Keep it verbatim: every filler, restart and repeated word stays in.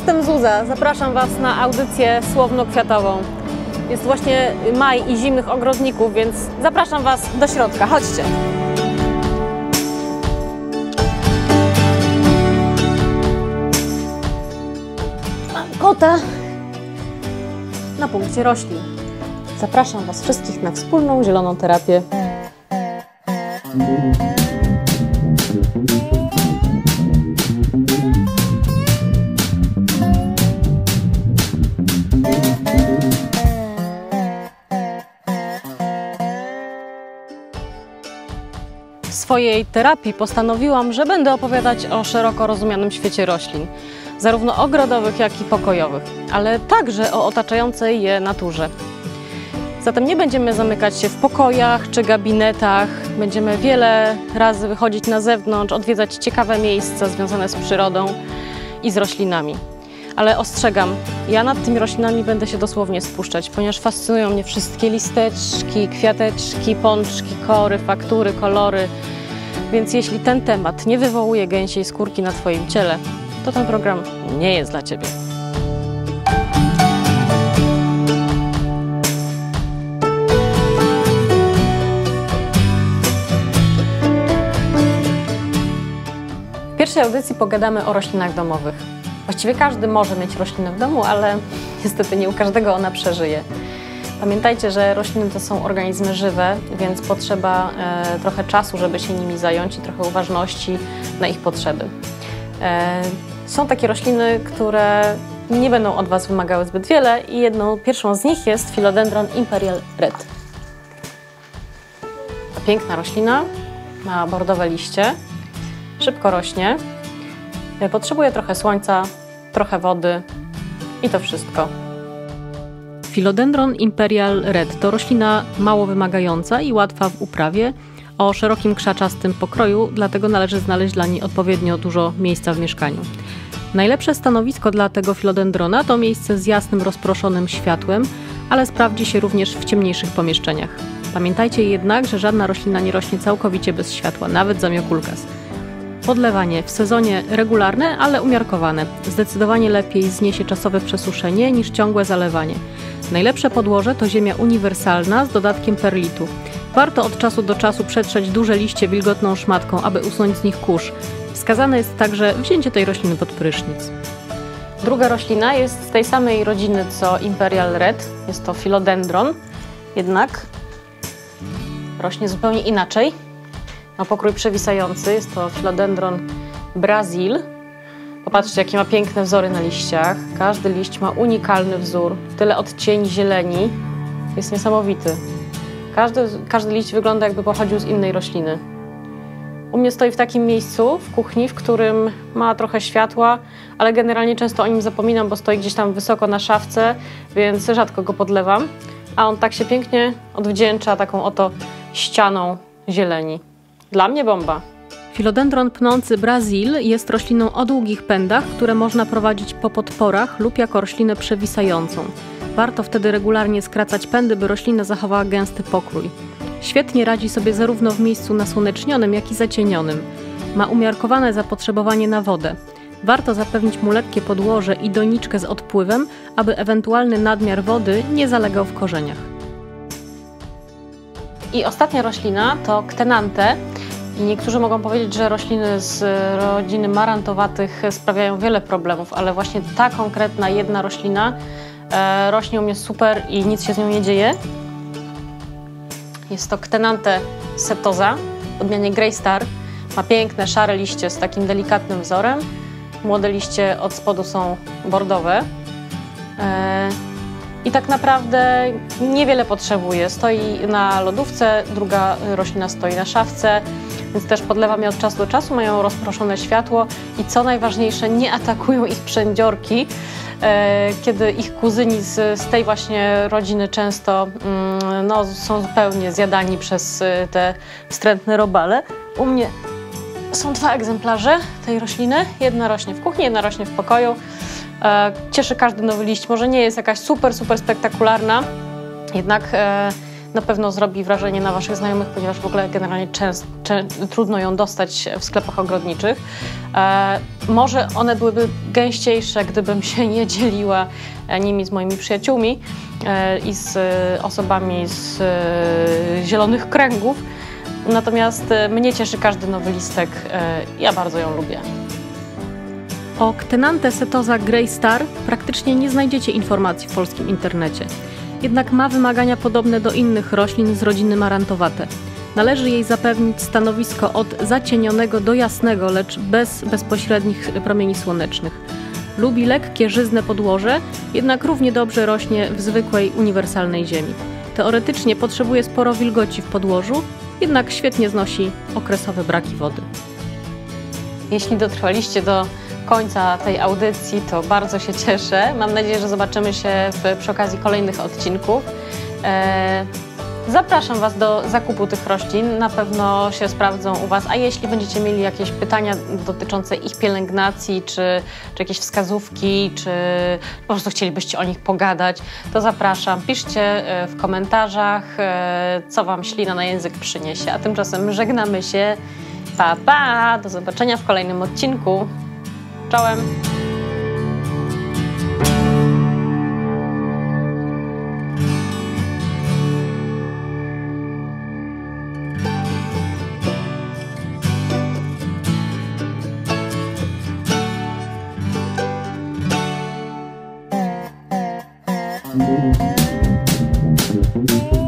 Jestem Zuza, zapraszam Was na audycję słowno-kwiatową. Jest właśnie maj i zimnych ogrodników, więc zapraszam Was do środka. Chodźcie! Mam kota na punkcie roślin. Zapraszam Was wszystkich na wspólną zieloną terapię. W swojej terapii postanowiłam, że będę opowiadać o szeroko rozumianym świecie roślin, zarówno ogrodowych, jak i pokojowych, ale także o otaczającej je naturze. Zatem nie będziemy zamykać się w pokojach czy gabinetach, będziemy wiele razy wychodzić na zewnątrz, odwiedzać ciekawe miejsca związane z przyrodą i z roślinami. Ale ostrzegam, ja nad tymi roślinami będę się dosłownie spuszczać, ponieważ fascynują mnie wszystkie listeczki, kwiateczki, pączki, kory, faktury, kolory. Więc jeśli ten temat nie wywołuje gęsiej skórki na Twoim ciele, to ten program nie jest dla Ciebie. W pierwszej audycji pogadamy o roślinach domowych. Właściwie każdy może mieć roślinę w domu, ale niestety nie u każdego ona przeżyje. Pamiętajcie, że rośliny to są organizmy żywe, więc potrzeba e, trochę czasu, żeby się nimi zająć i trochę uważności na ich potrzeby. E, są takie rośliny, które nie będą od Was wymagały zbyt wiele i jedną, pierwszą z nich jest Philodendron Imperial Red. To piękna roślina, ma bordowe liście, szybko rośnie. Potrzebuje trochę słońca, trochę wody i to wszystko. Philodendron Imperial Red to roślina mało wymagająca i łatwa w uprawie, o szerokim krzaczastym pokroju, dlatego należy znaleźć dla niej odpowiednio dużo miejsca w mieszkaniu. Najlepsze stanowisko dla tego philodendrona to miejsce z jasnym, rozproszonym światłem, ale sprawdzi się również w ciemniejszych pomieszczeniach. Pamiętajcie jednak, że żadna roślina nie rośnie całkowicie bez światła, nawet zamiokulkas. Podlewanie w sezonie regularne, ale umiarkowane. Zdecydowanie lepiej zniesie czasowe przesuszenie niż ciągłe zalewanie. Najlepsze podłoże to ziemia uniwersalna z dodatkiem perlitu. Warto od czasu do czasu przetrzeć duże liście wilgotną szmatką, aby usunąć z nich kurz. Wskazane jest także wzięcie tej rośliny pod prysznic. Druga roślina jest z tej samej rodziny co Imperial Red. Jest to Philodendron, jednak rośnie zupełnie inaczej. Ma pokrój przewisający, jest to Philodendron Brazil. Popatrzcie, jakie ma piękne wzory na liściach. Każdy liść ma unikalny wzór, tyle odcieni zieleni. Jest niesamowity. Każdy, każdy liść wygląda, jakby pochodził z innej rośliny. U mnie stoi w takim miejscu, w kuchni, w którym ma trochę światła, ale generalnie często o nim zapominam, bo stoi gdzieś tam wysoko na szafce, więc rzadko go podlewam. A on tak się pięknie odwdzięcza taką oto ścianą zieleni. Dla mnie bomba. Philodendron pnący Brazil jest rośliną o długich pędach, które można prowadzić po podporach lub jako roślinę przewisającą. Warto wtedy regularnie skracać pędy, by roślina zachowała gęsty pokrój. Świetnie radzi sobie zarówno w miejscu nasłonecznionym, jak i zacienionym. Ma umiarkowane zapotrzebowanie na wodę. Warto zapewnić mu lekkie podłoże i doniczkę z odpływem, aby ewentualny nadmiar wody nie zalegał w korzeniach. I ostatnia roślina to Ctenanthe. I niektórzy mogą powiedzieć, że rośliny z rodziny marantowatych sprawiają wiele problemów, ale właśnie ta konkretna jedna roślina e, rośnie u mnie super i nic się z nią nie dzieje. Jest to Ctenanthe setosa w odmianie Grey Star. Ma piękne, szare liście z takim delikatnym wzorem. Młode liście od spodu są bordowe. E, I tak naprawdę niewiele potrzebuje. Stoi na lodówce, druga roślina stoi na szafce, więc też podlewam je od czasu do czasu, mają rozproszone światło i co najważniejsze, nie atakują ich przędziorki, e, kiedy ich kuzyni z, z tej właśnie rodziny często mm, no, są zupełnie zjadani przez te wstrętne robale. U mnie są dwa egzemplarze tej rośliny, jedna rośnie w kuchni, jedna rośnie w pokoju. E, cieszy każdy nowy liść, może nie jest jakaś super, super spektakularna, jednak e, na pewno zrobi wrażenie na Waszych znajomych, ponieważ w ogóle generalnie często, czę, trudno ją dostać w sklepach ogrodniczych. E, może one byłyby gęściejsze, gdybym się nie dzieliła nimi z moimi przyjaciółmi e, i z osobami z e, zielonych kręgów. Natomiast e, mnie cieszy każdy nowy listek. E, ja bardzo ją lubię. O Ctenanthe setosa Grey Star praktycznie nie znajdziecie informacji w polskim internecie. Jednak ma wymagania podobne do innych roślin z rodziny marantowate. Należy jej zapewnić stanowisko od zacienionego do jasnego, lecz bez bezpośrednich promieni słonecznych. Lubi lekkie, żyzne podłoże, jednak równie dobrze rośnie w zwykłej, uniwersalnej ziemi. Teoretycznie potrzebuje sporo wilgoci w podłożu, jednak świetnie znosi okresowe braki wody. Jeśli dotrwaliście do końca tej audycji, to bardzo się cieszę. Mam nadzieję, że zobaczymy się w, przy okazji kolejnych odcinków. E, zapraszam Was do zakupu tych roślin, na pewno się sprawdzą u Was, a jeśli będziecie mieli jakieś pytania dotyczące ich pielęgnacji, czy, czy jakieś wskazówki, czy po prostu chcielibyście o nich pogadać, to zapraszam. Piszcie w komentarzach, co Wam ślina na język przyniesie, a tymczasem żegnamy się. Pa, pa! Do zobaczenia w kolejnym odcinku. Czołem! Thank you.